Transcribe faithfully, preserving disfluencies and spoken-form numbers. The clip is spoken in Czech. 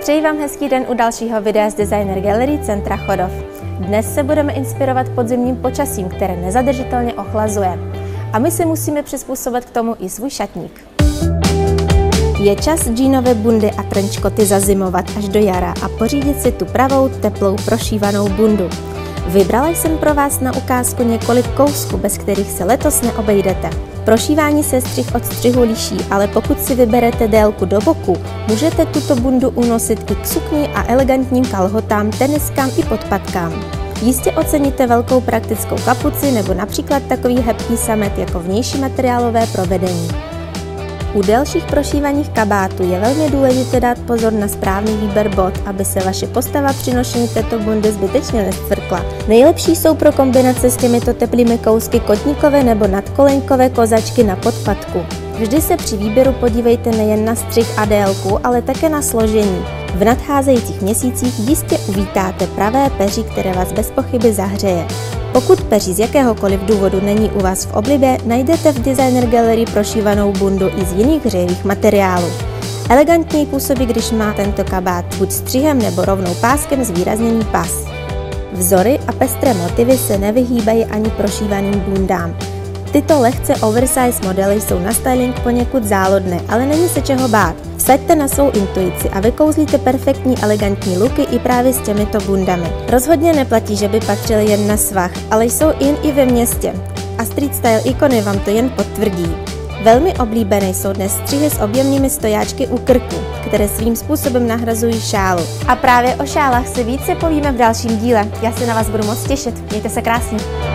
Přeji vám hezký den u dalšího videa z Designer Gallery Centra Chodov. Dnes se budeme inspirovat podzimním počasím, které nezadržitelně ochlazuje. A my si musíme přizpůsobit k tomu i svůj šatník. Je čas džínové bundy a trenčkoty zazimovat až do jara a pořídit si tu pravou, teplou, prošívanou bundu. Vybrala jsem pro vás na ukázku několik kousků, bez kterých se letos neobejdete. Prošívání se střih od střihu liší, ale pokud si vyberete délku do boku, můžete tuto bundu unosit i k sukni a elegantním kalhotám, teniskám i podpatkám. Jistě oceníte velkou praktickou kapuci nebo například takový hebký samet jako vnější materiálové provedení. U delších prošívaných kabátů je velmi důležité dát pozor na správný výběr bot, aby se vaše postava při nošení této bundy zbytečně nescvrkla. Nejlepší jsou pro kombinace s těmito teplými kousky kotníkové nebo nadkoleňkové kozačky na podpatku. Vždy se při výběru podívejte nejen na střih a délku, ale také na složení. V nadcházejících měsících jistě uvítáte pravé peří, které vás bez pochyby zahřeje. Pokud peří z jakéhokoliv důvodu není u vás v oblibě, najdete v Designer Gallery prošívanou bundu i z jiných hřejivých materiálů. Elegantněji působí, když má tento kabát buď střihem nebo rovnou páskem zvýrazněný pas. Vzory a pestré motivy se nevyhýbají ani prošívaným bundám. Tyto lehce oversize modely jsou na styling poněkud záludné, ale není se čeho bát. Vsaďte na svou intuici a vykouzlíte perfektní elegantní looky i právě s těmito bundami. Rozhodně neplatí, že by patřily jen na svah, ale jsou in i ve městě. A street style ikony vám to jen potvrdí. Velmi oblíbené jsou dnes střihy s objemnými stojáčky u krku, které svým způsobem nahrazují šálu. A právě o šálách si více povíme v dalším díle. Já se na vás budu moc těšit. Mějte se krásně.